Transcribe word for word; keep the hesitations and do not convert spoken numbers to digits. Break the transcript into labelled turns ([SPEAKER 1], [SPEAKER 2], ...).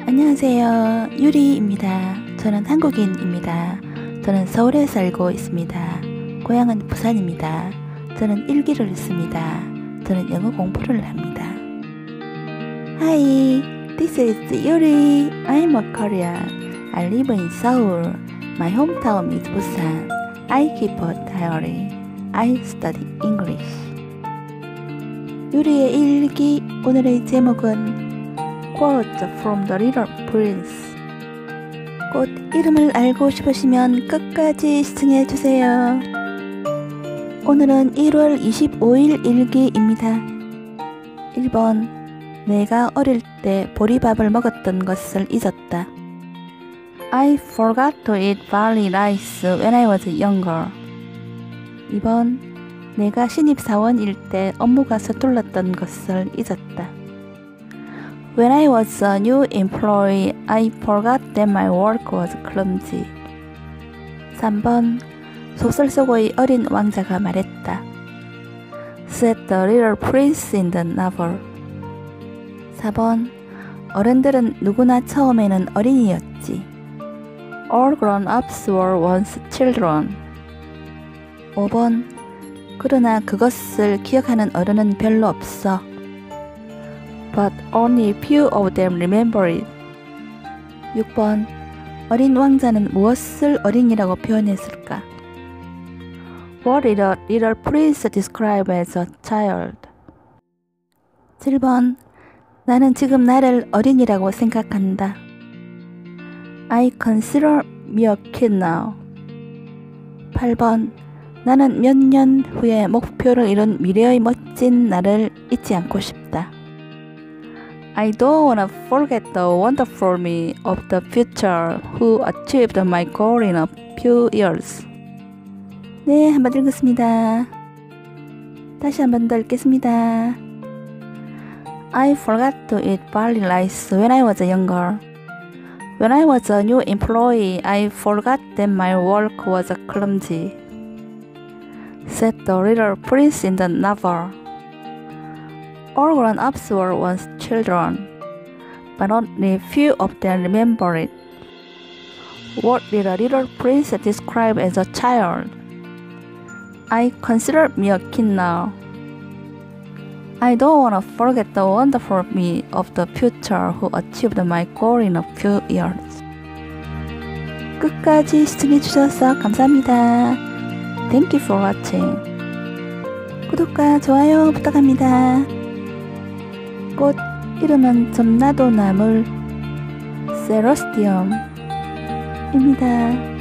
[SPEAKER 1] 안녕하세요. 유리입니다. 저는 한국인입니다. 저는 서울에 살고 있습니다. 고향은 부산입니다. 저는 일기를 씁니다. 저는 영어 공부를 합니다. Hi, this is Yuri. I'm a Korean. I live in Seoul. My hometown is Busan. I keep a diary. I study English. 유리의 일기. 오늘의 제목은 Quote from the Little Prince. 꽃 이름을 알고 싶으시면 끝까지 시청해주세요. 오늘은 일월 이십오일 일기입니다. 일 번. 내가 어릴 때 보리밥을 먹었던 것을 잊었다. I forgot to eat barley rice when I was younger. 이 번. 내가 신입사원일 때 업무가 서툴렀던 것을 잊었다. When I was a new employee, I forgot that my work was clumsy. 삼 번. 소설 속의 어린 왕자가 말했다. Said the little prince in the novel. 사 번. 어른들은 누구나 처음에는 어린이였지. All grown-ups were once children. 오 번. 그러나 그것을 기억하는 어른은 별로 없어. But only few of them remember it. 육 번. 어린 왕자는 무엇을 어린이라고 표현했을까? What did a little prince describe as a child? 칠 번. 나는 지금 나를 어린이라고 생각한다. I consider me a kid now. 팔 번. 나는 몇 년 후에 목표를 이룬 미래의 멋진 나를 잊지 않고 싶다. I don't wanna forget the wonderful me of the future who achieved my goal in a few years. 네, 한번 읽었습니다. 다시 한번 더 읽겠습니다. I forgot to eat barley rice when I was younger. When I was a new employee, I forgot that my work was clumsy. Said the little prince in the novel. All grown-ups were once children, but only few of them remember it. What did a little prince describe as a child? I consider me a kid now. I don't want to forget the wonderful me of the future who achieved my goal in a few years. 끝까지 시청해주셔서 감사합니다. Thank you for watching. 구독과 좋아요 부탁합니다. 꽃 이름은 점나도 나물 세러스티엄입니다.